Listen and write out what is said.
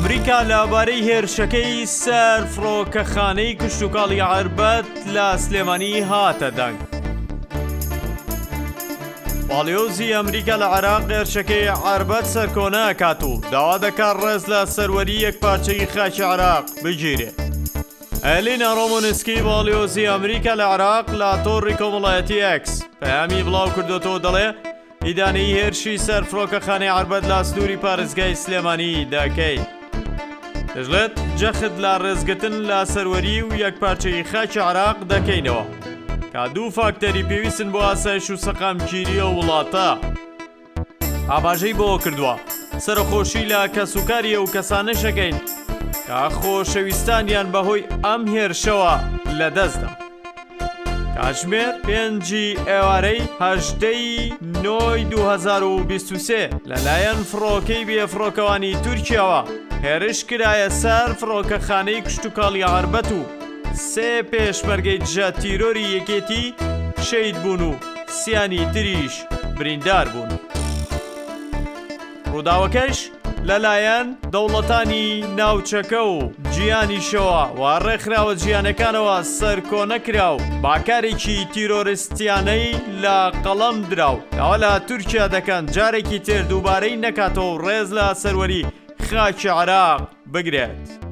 ئەمریکا لەبارەی هێرشەکەی سەر فڕۆکەخانەی کشتوکاڵی عەربەت لە سلێمانی هاتە دەنگ. باڵیۆزی ئەمریکا لە عێراق هێرشەکەی عەربەت سەرکۆنە ئەکات و داوا دەکات ڕێز لە سەروەری یەکپارچەی خاکی عێراق بگیرێت. ئەلینا ڕۆمۆنسکی باڵیۆزی ئەمریکا لە عێراق لە تۆڕی کۆمەڵایەتی ئەکس پەیامی بڵاو کردوتەوە دەڵێ ئیدانەی هێرشی سەر فڕۆکەخانەی عەربەت لە سنووری پارێزگای سلێمانی دەکەیت. دەژڵێت جەخت لە ڕێزگرتن لە سەروەری و یەکپارچەی خاکی عێراق دەکەینەوە کە دوو فاکتەری پێویستن بۆ ئاسایش و سەقامگیریە وڵاتە. ئاباژەی بۆ کردووە سەرخۆشی لە کەسوکاریە و کەسانەشەکەین کە خۆشەویستانیان بەهۆی ئەم هێرشەوە لەدەستدا. کاتژمێر 5 ئێوارەی 18 نۆی 2023 لەلایەن فڕۆکەی بێفڕۆکەوانی تورکیاوە هێرش کرایە سەر فڕۆکەخانەی کشتوکاڵی عەربەت و 3 پێشمەرگەی دژە تیرۆری یەکێتی شەید بوون و 3 تریش بریندار بوون. ڕووداوەکەش لەلایەن دەوڵەتانی ناوچەکە و جیانیشەوە و ڕێکخراوە جیانەکانەوە سەرکۆنەکرا و باکارێکی تیرۆریستیانەی لە قەڵەم دراو ئەوە لە تورکیا دەکەن جارێکی تر دووبارەی نەکاتەوە و ڕێز لە سەروەری خاکی عێراق بگرێت.